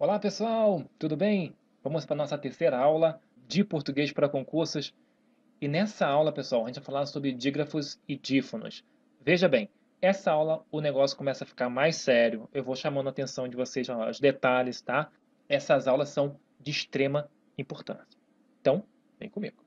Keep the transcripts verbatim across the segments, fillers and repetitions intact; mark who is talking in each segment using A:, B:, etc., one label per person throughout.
A: Olá pessoal, tudo bem? Vamos para a nossa terceira aula de português para concursos. E nessa aula, pessoal, a gente vai falar sobre dígrafos e dífonos. Veja bem, essa aula o negócio começa a ficar mais sério. Eu vou chamando a atenção de vocês aos detalhes, tá? Essas aulas são de extrema importância. Então, vem comigo.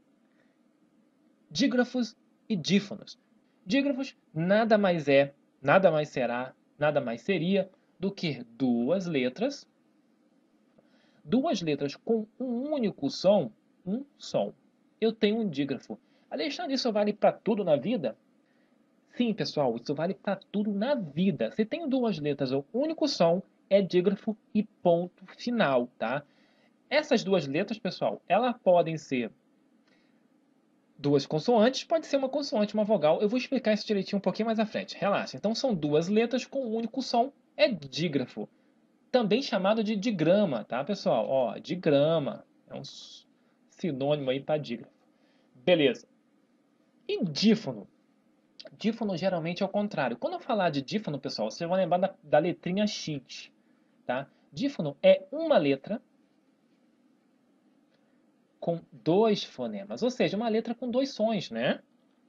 A: Dígrafos e dífonos. Dígrafos nada mais é, nada mais será, nada mais seria do que duas letras duas letras com um único som, um som. Eu tenho um dígrafo. Alexandre, isso vale para tudo na vida? Sim, pessoal, isso vale para tudo na vida. Se tem duas letras ou um único som, é dígrafo e ponto final, tá? Essas duas letras, pessoal, elas podem ser duas consoantes, pode ser uma consoante, uma vogal. Eu vou explicar isso direitinho um pouquinho mais à frente. Relaxa. Então são duas letras com um único som, é dígrafo. Também chamado de digrama, tá, pessoal? Ó, digrama é um sinônimo aí para dígrafo. Beleza. E dífono? Dífono geralmente é o contrário. Quando eu falar de dífono, pessoal, vocês vão lembrar da, da letrinha X, tá? Dífono é uma letra com dois fonemas, ou seja, uma letra com dois sons, né?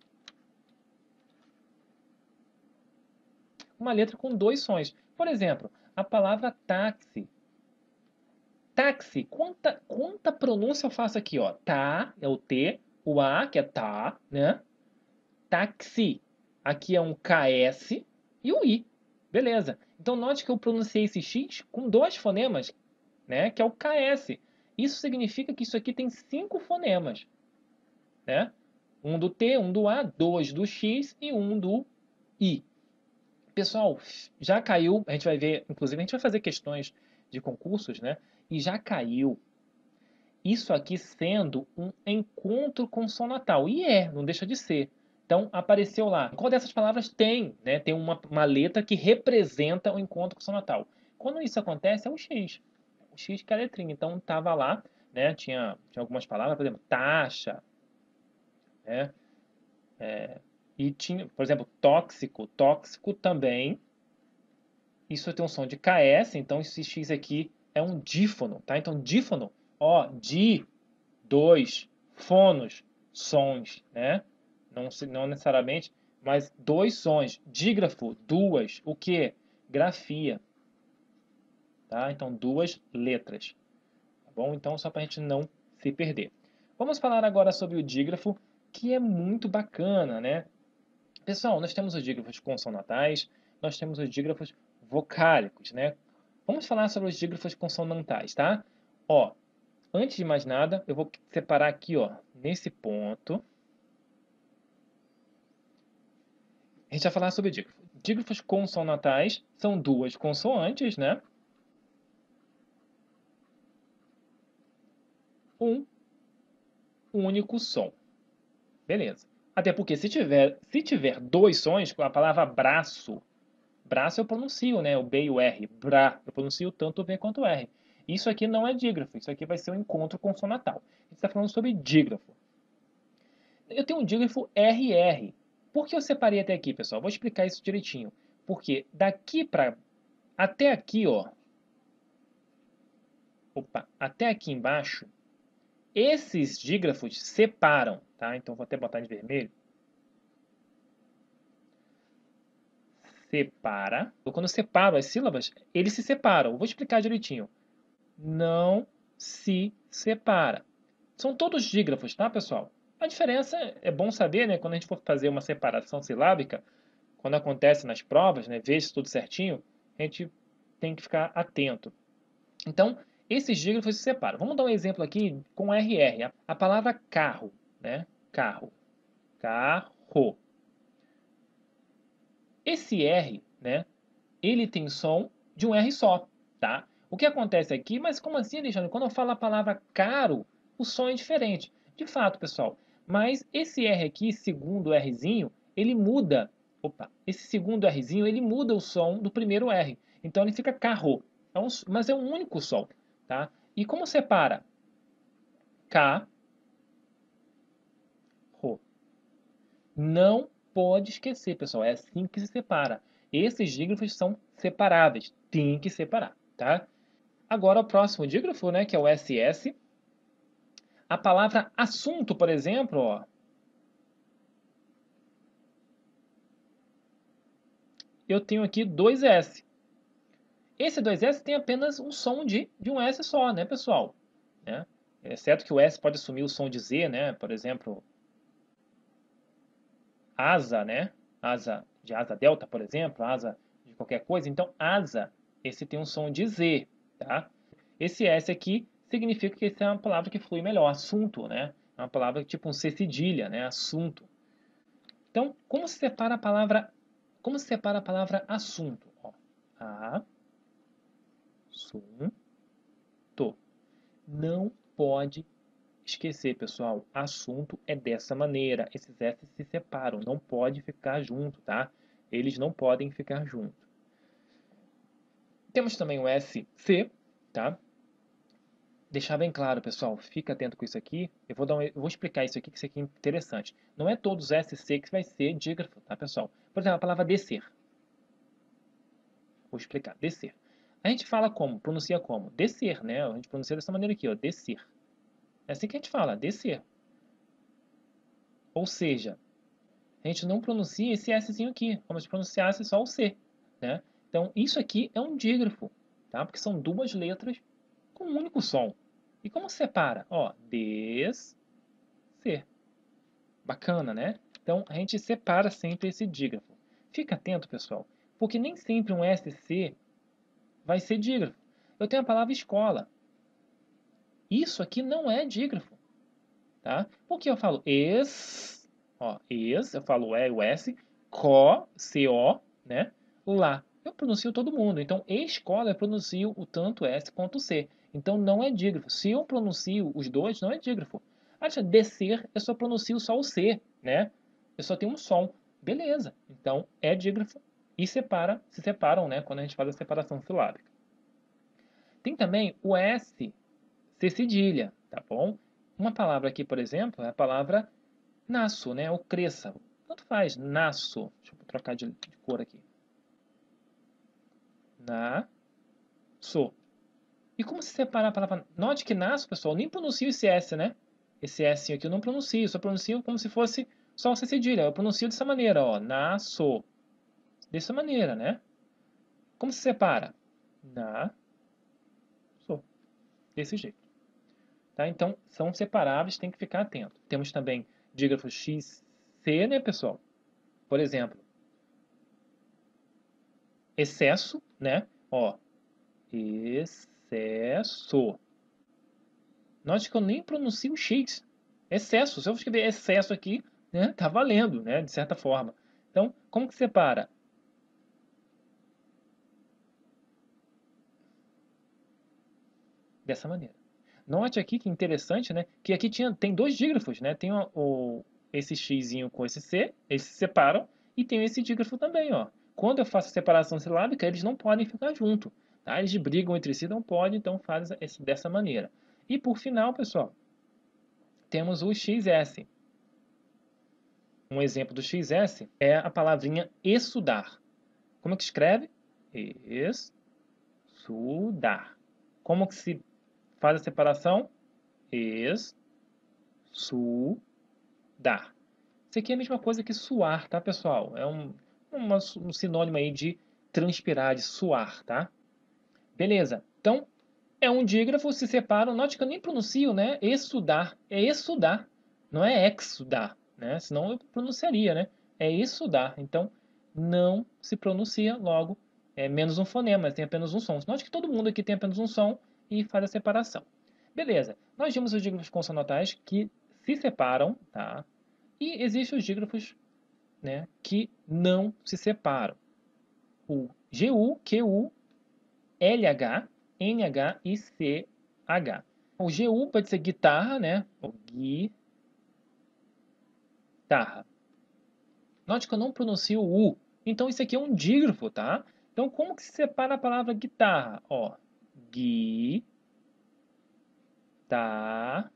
A: Uma letra com dois sons. Por exemplo, a palavra táxi. Táxi, quanta, quanta pronúncia eu faço aqui, ó? Tá é o T, o A, que é tá, né? Táxi. Aqui é um K S e o I. Beleza. Então note que eu pronunciei esse X com dois fonemas, né? Que é o K S. Isso significa que isso aqui tem cinco fonemas, né? Um do T, um do A, dois do X e um do I. Pessoal, já caiu, a gente vai ver, inclusive a gente vai fazer questões de concursos, né? E já caiu isso aqui sendo um encontro consonantal. E é, não deixa de ser. Então, apareceu lá. Qual dessas palavras tem? Né? Tem uma, uma letra que representa o encontro consonantal. Quando isso acontece, é o X. O X que é a letrinha. Então, estava lá, né? tinha, tinha algumas palavras, por exemplo, taxa, né? É, e tinha, por exemplo, tóxico. Tóxico também. Isso tem um som de K S, então esse X aqui é um dífono, tá? Então, dífono, ó, di, dois, fonos, sons, né? Não, não necessariamente, mas dois sons. Dígrafo, duas, o que? Grafia, tá? Então, duas letras, tá bom? Então, só para a gente não se perder. Vamos falar agora sobre o dígrafo, que é muito bacana, né? Pessoal, nós temos os dígrafos consonantais, nós temos os dígrafos vocálicos, né? Vamos falar sobre os dígrafos consonantais, tá? Ó, antes de mais nada, eu vou separar aqui, ó, nesse ponto. A gente vai falar sobre dígrafos. Dígrafos consonantais são duas consoantes, né? Um único som. Beleza. Até porque se tiver, se tiver dois sons, com a palavra braço, braço eu pronuncio, né? O B e o R. Bra. Eu pronuncio tanto o B quanto o R. Isso aqui não é dígrafo. Isso aqui vai ser um encontro consonantal. A gente está falando sobre dígrafo. Eu tenho um dígrafo R R. Por que eu separei até aqui, pessoal? Vou explicar isso direitinho. Porque daqui para até aqui, ó. Opa, até aqui embaixo, esses dígrafos separam, tá? Então vou até botar de vermelho. Separa. Eu, quando eu separo as sílabas, eles se separam. Eu vou explicar direitinho. Não se separa. São todos dígrafos, tá, pessoal? A diferença é bom saber, né? Quando a gente for fazer uma separação silábica, quando acontece nas provas, né? Ver se tudo certinho, a gente tem que ficar atento. Então, esses dígrafos se separam. Vamos dar um exemplo aqui com R R. A palavra carro, né? Carro. Carro. Esse R, né? Ele tem som de um R só, tá? O que acontece aqui, mas como assim, Alexandre? Quando eu falo a palavra caro, o som é diferente. De fato, pessoal. Mas esse R aqui, segundo Rzinho, ele muda. Opa, esse segundo Rzinho, ele muda o som do primeiro R. Então ele fica carro. É um, mas é um único som, tá? E como separa? Ca, ro. Não pode esquecer, pessoal. É assim que se separa. Esses dígrafos são separáveis. Tem que separar, tá? Agora o próximo dígrafo, né, que é o S S. A palavra assunto, por exemplo, ó, eu tenho aqui dois S. Esse dois S tem apenas um som de, de um S só, né, pessoal? Né? Exceto que o S pode assumir o som de Z, né? Por exemplo, asa, né? Asa de asa delta, por exemplo, asa de qualquer coisa. Então, asa, esse tem um som de Z, tá? Esse S aqui significa que essa é uma palavra que flui melhor, assunto, né? É uma palavra tipo um C cedilha, né? Assunto. Então, como se separa a palavra, como se separa a palavra assunto? Ó, a, assunto. Não pode esquecer, pessoal. Assunto é dessa maneira. Esses S se separam. Não pode ficar junto, tá? Eles não podem ficar juntos. Temos também o S C, tá? Deixar bem claro, pessoal. Fica atento com isso aqui. Eu vou, dar um, eu vou explicar isso aqui, que isso aqui é interessante. Não é todos os S C que vai ser dígrafo, tá, pessoal? Por exemplo, a palavra descer. Vou explicar. Descer. A gente fala como? Pronuncia como? Descer, né? A gente pronuncia dessa maneira aqui, ó. Descer. É assim que a gente fala, descer. Ou seja, a gente não pronuncia esse Szinho aqui, como se pronunciasse só o C, né? Então, isso aqui é um dígrafo, tá? Porque são duas letras com um único som. E como separa? Ó, des, C. Bacana, né? Então, a gente separa sempre esse dígrafo. Fica atento, pessoal, porque nem sempre um S C vai ser dígrafo. Eu tenho a palavra escola. Isso aqui não é dígrafo, tá? Porque eu falo es, ó, es, eu falo E, o S, co, C-O, né? Lá. Eu pronuncio todo mundo. Então, escola eu pronuncio o tanto S quanto C. Então, não é dígrafo. Se eu pronuncio os dois, não é dígrafo. Acha descer, eu só pronuncio só o C, né? Eu só tenho um som. Beleza. Então, é dígrafo e separa, se separam, né? Quando a gente faz a separação silábica. Tem também o S, C cedilha, tá bom? Uma palavra aqui, por exemplo, é a palavra nasço, né? Ou cresça. Tanto faz, nasço. Deixa eu trocar de, de cor aqui. Nasço. E como se separa a palavra? Note que nasço, pessoal, nem pronuncio esse S, né? Esse S aqui eu não pronuncio, só pronuncio como se fosse só o C cedilha. Eu pronuncio dessa maneira, ó. Nasço. Dessa maneira, né? Como se separa? Nasço. Desse jeito. Tá? Então, são separáveis, tem que ficar atento. Temos também dígrafo X C, né, pessoal? Por exemplo, excesso, né? Ó, excesso. Note que eu nem pronuncio o X. Excesso. Se eu escrever excesso aqui, né, tá valendo, né, de certa forma. Então, como que separa? Dessa maneira. Note aqui que interessante, né, que aqui tinha, tem dois dígrafos, né? Tem o, o, esse Xzinho com esse C, eles se separam, e tem esse dígrafo também, ó. Quando eu faço a separação silábica, eles não podem ficar juntos, tá? Eles brigam entre si, não podem, então faz esse, dessa maneira. E por final, pessoal, temos o X S. Um exemplo do X S é a palavrinha estudar. Como que escreve? Estudar. Como que se faz a separação? Estudar. Isso aqui é a mesma coisa que suar, tá, pessoal? É um, uma, um sinônimo aí de transpirar, de suar, tá? Beleza. Então, é um dígrafo, se separam. Note que eu nem pronuncio, né? Estudar. É estudar. Não é exudar, né? Senão eu pronunciaria, né? É estudar. Então, não se pronuncia logo. É menos um fonema, tem apenas um som. Note que todo mundo aqui tem apenas um som e faz a separação. Beleza. Nós vimos os dígrafos consonantais que se separam, tá? E existem os dígrafos, né, que não se separam. O G U, Q U, L H, N H e C H. O G U pode ser guitarra, né? Ou guitarra. Note que eu não pronuncio o U. Então, isso aqui é um dígrafo, tá? Então, como que se separa a palavra guitarra? Ó, guitarra.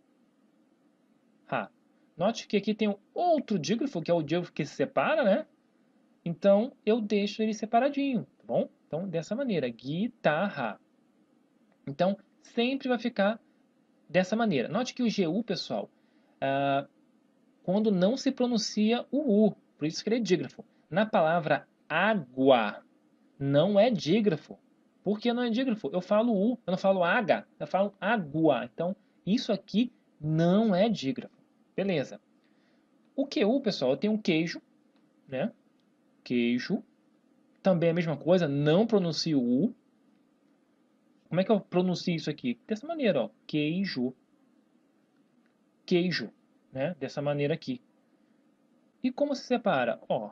A: Note que aqui tem outro dígrafo, que é o dígrafo que se separa, né? Então, eu deixo ele separadinho, tá bom? Então, dessa maneira, guitarra. Então, sempre vai ficar dessa maneira. Note que o G U, pessoal, ah, quando não se pronuncia o U, por isso que ele é dígrafo. Na palavra água, não é dígrafo. Por que não é dígrafo? Eu falo U, eu não falo H, eu falo água. Então, isso aqui não é dígrafo. Beleza. O Q U, pessoal, eu tenho um queijo, né? Queijo. Também é a mesma coisa, não pronuncio o U. Como é que eu pronuncio isso aqui? Dessa maneira, ó. Queijo. Queijo, né? Dessa maneira aqui. E como se separa? Ó.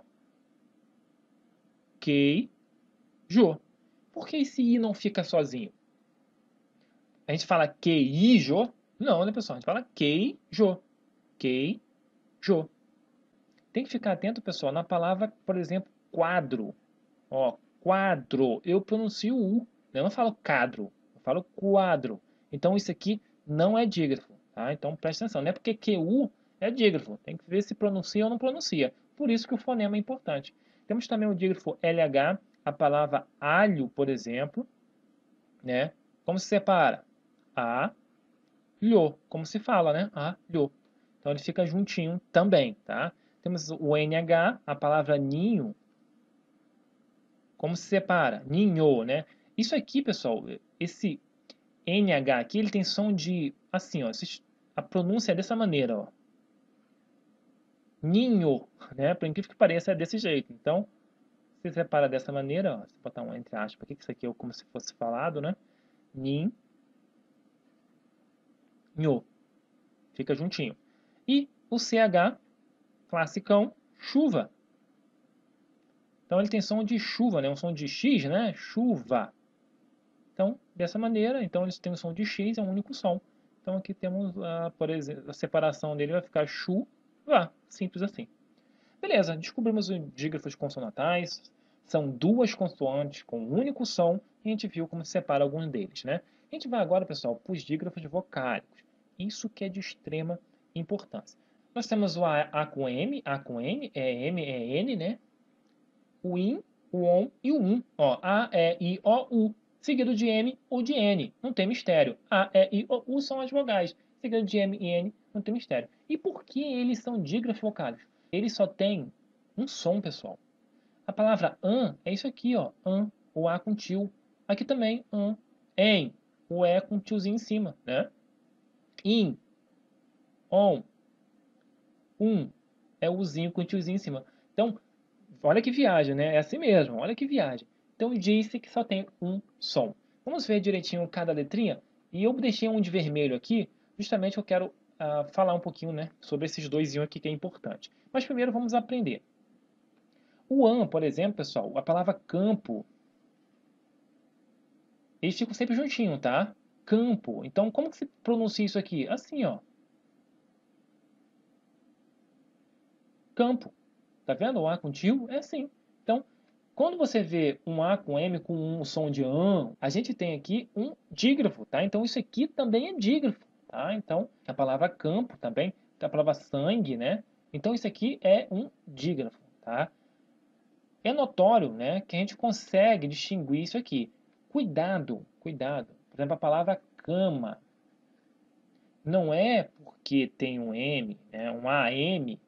A: Queijo. Por que esse I não fica sozinho? A gente fala queijo? Não, né, pessoal? A gente fala queijo. Queijo. Tem que ficar atento, pessoal, na palavra, por exemplo, quadro. Ó, quadro. Eu pronuncio U. Eu não falo cadro. Eu falo quadro. Então, isso aqui não é dígrafo. Tá? Então, preste atenção. Não é porque Q U é dígrafo. Tem que ver se pronuncia ou não pronuncia. Por isso que o fonema é importante. Temos também o dígrafo L H. A palavra alho, por exemplo. Né? Como se separa? A, lho. Como se fala, né? A, lho. Então, ele fica juntinho também, tá? Temos o N H, a palavra ninho. Como se separa? Ninho, né? Isso aqui, pessoal, esse N H aqui, ele tem som de, assim, ó. A pronúncia é dessa maneira, ó. Ninho, né? Por incrível que pareça, é desse jeito. Então, se separa dessa maneira, ó. Se botar um entre aspas aqui, que isso aqui é como se fosse falado, né? Ninho. Fica juntinho. E o C H, classicão, chuva. Então ele tem som de chuva, né? Um som de X, né? Chuva. Então, dessa maneira, então eles têm o som de X, é um único som. Então aqui temos, uh, por exemplo, a separação dele vai ficar chuva, simples assim. Beleza, descobrimos os dígrafos consonantais, são duas consoantes com um único som, e a gente viu como se separa alguns deles, né? A gente vai agora, pessoal, para os dígrafos vocálicos. Isso que é de extrema importância. Nós temos o A, A com M, A com N, é M, é N, né? O IN, o ON e o UM. Ó, A, E, I, O, U. Seguido de M ou de N. Não tem mistério. A, E, I, O, U são as vogais. Seguido de M e N, não tem mistério. E por que eles são dígrafos vocálicos? Eles só têm um som, pessoal. A palavra an é isso aqui, ó. An, o A com tio. Aqui também, an. Em, o E com tiozinho em cima, né? In, on, um, é o Uzinho com tiozinho em cima. Então, olha que viagem, né? É assim mesmo, olha que viagem. Então disse que só tem um som. Vamos ver direitinho cada letrinha? E eu deixei um de vermelho aqui, justamente eu quero uh, falar um pouquinho, né, sobre esses dois aqui que é importante. Mas primeiro vamos aprender. O an, por exemplo, pessoal, a palavra campo, eles ficam sempre juntinho, tá? Campo. Então como que se pronuncia isso aqui? Assim, ó. Campo. Tá vendo? O A com tio é assim. Então, quando você vê um A com M com um som de an, a gente tem aqui um dígrafo, tá? Então, isso aqui também é dígrafo, tá? Então, a palavra campo também, a palavra sangue, né? Então, isso aqui é um dígrafo, tá? É notório, né, que a gente consegue distinguir isso aqui. Cuidado, cuidado. Por exemplo, a palavra cama. Não é porque tem um M, né, um A M,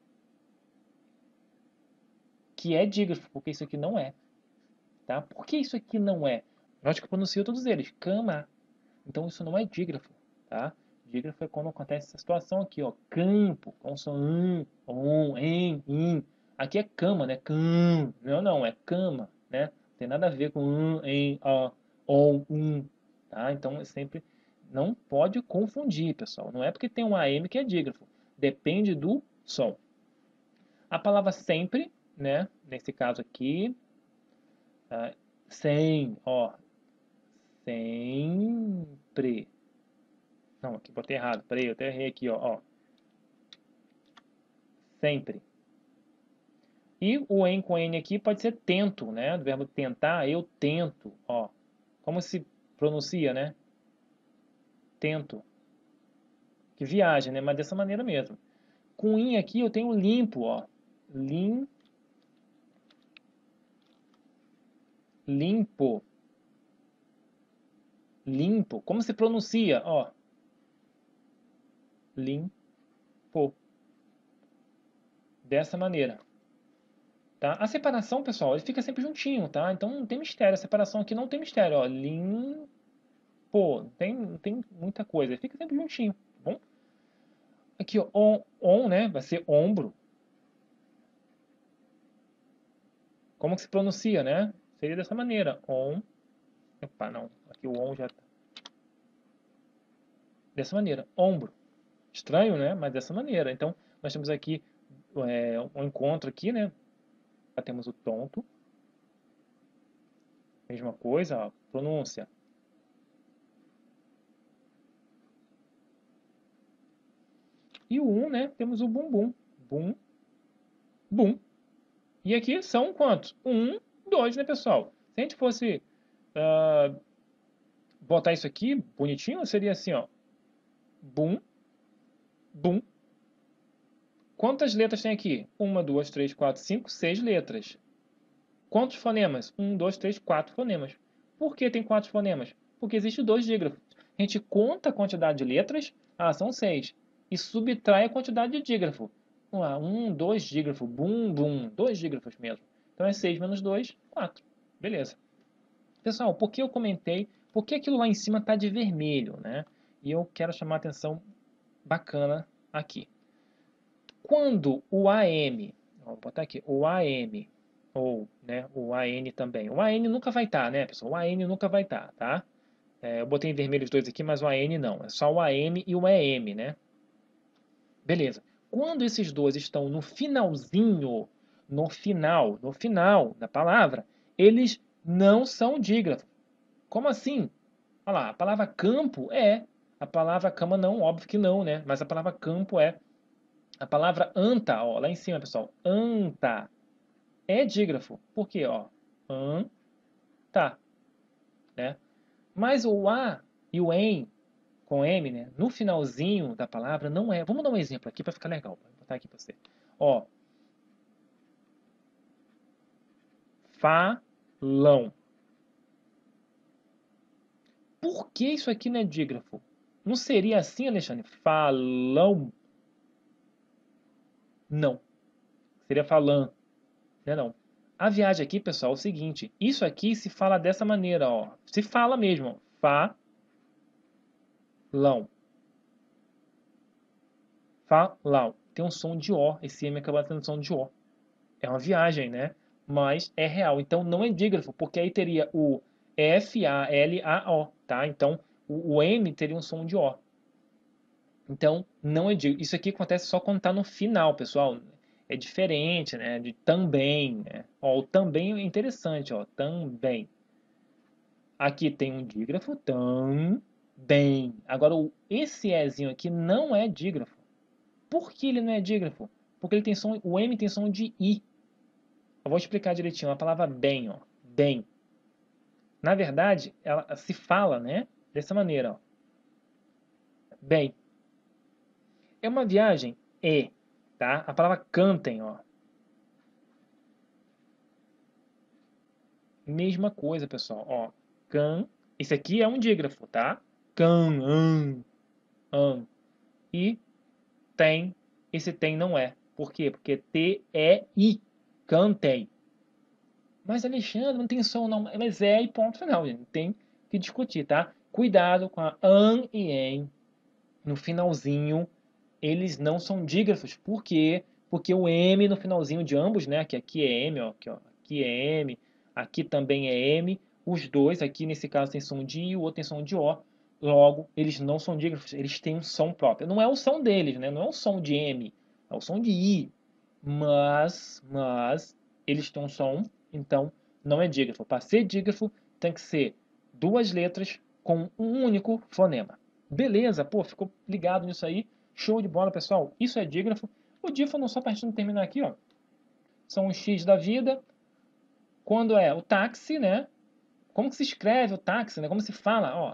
A: que é dígrafo, porque isso aqui não é. Tá? Por que isso aqui não é? Note que eu pronuncio todos eles. Cama. Então isso não é dígrafo. Tá? Dígrafo é quando acontece essa situação aqui. Ó. Campo. Com som um, on, em, in. Aqui é cama, né? Cam. Não, não. É cama. Né? Não tem nada a ver com um, em, ó, on, um. Tá? Então é sempre... Não pode confundir, pessoal. Não é porque tem um A M que é dígrafo. Depende do som. A palavra sempre, né? Nesse caso aqui, tá? Sem, ó, sempre. Não, aqui botei errado. Peraí, eu até errei aqui, ó, ó. Sempre. E o em com N aqui pode ser tento, né? Do verbo tentar, eu tento, ó. Como se pronuncia, né? Tento. Que viagem, né? Mas dessa maneira mesmo. Com in aqui eu tenho limpo, ó. Lim, limpo. limpo. Como se pronuncia? Ó, limpo. Dessa maneira. Tá? A separação, pessoal, ele fica sempre juntinho, tá? Então não tem mistério. A separação aqui não tem mistério, ó. Limpo. Não tem, não tem muita coisa. Ele fica sempre juntinho, tá bom? Aqui, ó, on, on, né? Vai ser ombro. Como que se pronuncia, né? Seria dessa maneira. On. Opa, não. Aqui o on já tá. Dessa maneira. Ombro. Estranho, né? Mas dessa maneira. Então, nós temos aqui é, um encontro aqui, né? Já temos o tonto. Mesma coisa, ó. Pronúncia. E o um, né? Temos o bumbum. Bum. Bum. E aqui são quantos? Um, dois, né, pessoal? Se a gente fosse uh, botar isso aqui bonitinho, seria assim, ó. Bum. Bum. Quantas letras tem aqui? Uma, duas, três, quatro, cinco, seis letras. Quantos fonemas? Um, dois, três, quatro fonemas. Por que tem quatro fonemas? Porque existe dois dígrafos. A gente conta a quantidade de letras, ah, são seis, e subtrai a quantidade de dígrafo. Ah, um, dois dígrafo, bum, bum, dois dígrafos mesmo. Então é seis menos dois, quatro. Beleza. Pessoal, por que eu comentei? Por que aquilo lá em cima está de vermelho, né? E eu quero chamar a atenção bacana aqui. Quando o A M, vou botar aqui, o A M, ou né, o A N também. O A N nunca vai estar, né, pessoal? O A N nunca vai estar, tá? É, eu botei em vermelho os dois aqui, mas o A N não. É só o A M e o E M, né? Beleza. Quando esses dois estão no finalzinho, no final, no final da palavra, eles não são dígrafos. Como assim? Olha lá, a palavra campo é. A palavra cama não, óbvio que não, né? Mas a palavra campo é. A palavra anta, ó, lá em cima, pessoal, anta é dígrafo. Por quê? Ó, anta, né? Mas o a e o em com m, né, no finalzinho da palavra não é. Vamos dar um exemplo aqui para ficar legal. Vou botar aqui para você. Ó, falão. Por que isso aqui não é dígrafo? Não seria assim, Alexandre? Falão. Não. Seria falã. Né, não. A viagem aqui, pessoal, é o seguinte. Isso aqui se fala dessa maneira, ó. Se fala mesmo. Falão. Falão. Tem um som de O. Esse M acaba tendo som de O. É uma viagem, né? Mas é real. Então não é dígrafo, porque aí teria o F A L A O, tá? Então o, o M teria um som de O. Então não é dígrafo. Isso aqui acontece só quando está no final, pessoal. É diferente, né? De também, né? Ó, o também é interessante, ó. Também. Aqui tem um dígrafo, também. Agora o esse Ezinho aqui não é dígrafo. Por que ele não é dígrafo? Porque ele tem som, o M tem som de I. Eu vou explicar direitinho. A palavra bem, ó. Bem. Na verdade, ela se fala, né? Dessa maneira, ó. Bem. É uma viagem e, tá? A palavra cantem, ó. Mesma coisa, pessoal, ó. Can. Esse aqui é um dígrafo, tá? Can, an, an. E tem. Esse tem não é. Por quê? Porque T é I. Cantem. Mas, Alexandre, não tem som não. Mas é e ponto final, gente. Tem que discutir, tá? Cuidado com a an e en. No finalzinho, eles não são dígrafos. Por quê? Porque o M no finalzinho de ambos, né? Que aqui é M, ó. Aqui, ó. Aqui é M. Aqui também é M. Os dois, aqui nesse caso tem som de I, o outro tem som de O. Logo, eles não são dígrafos. Eles têm um som próprio. Não é o som deles, né? Não é o som de M. É o som de I. Mas, mas, eles têm um som, então não é dígrafo. Para ser dígrafo, tem que ser duas letras com um único fonema. Beleza, pô, ficou ligado nisso aí. Show de bola, pessoal. Isso é dígrafo. O dífano, só para a gente terminar aqui, ó. São os X da vida. Quando é o táxi, né? Como que se escreve o táxi, né? Como se fala, ó.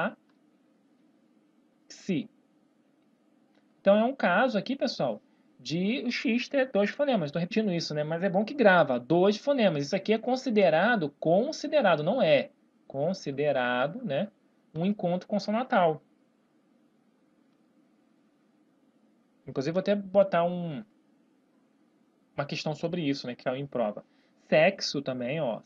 A: Táxi. Então é um caso aqui, pessoal, de o X ter dois fonemas. Estou repetindo isso, né? Mas é bom que grava. Dois fonemas. Isso aqui é considerado, considerado, não é. Considerado, né? um encontro consonantal. Inclusive, vou até botar um, uma questão sobre isso, né, que caiu em prova. Sexo também, ó.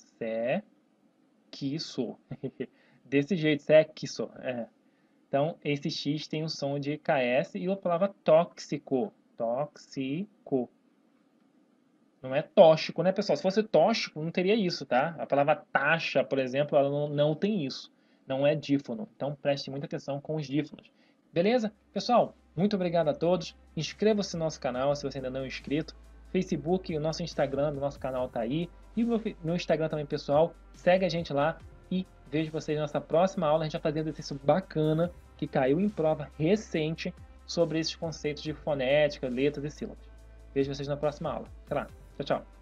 A: Sexo. Desse jeito, sexo. É. Então, esse X tem o som de K S e a palavra tóxico. Tóxico. Não é tóxico, né, pessoal? Se fosse tóxico, não teria isso, tá? A palavra taxa, por exemplo, ela não, não tem isso. Não é dífono. Então, preste muita atenção com os dífonos. Beleza? Pessoal, muito obrigado a todos. Inscreva-se no nosso canal se você ainda não é inscrito. Facebook, o nosso Instagram do nosso canal tá aí. E o meu, meu Instagram também, pessoal. Segue a gente lá e vejo vocês na nossa próxima aula. A gente vai fazer um exercício bacana que caiu em prova recente sobre esses conceitos de fonética, letras e sílabas. Vejo vocês na próxima aula. Até lá. Tchau, tchau.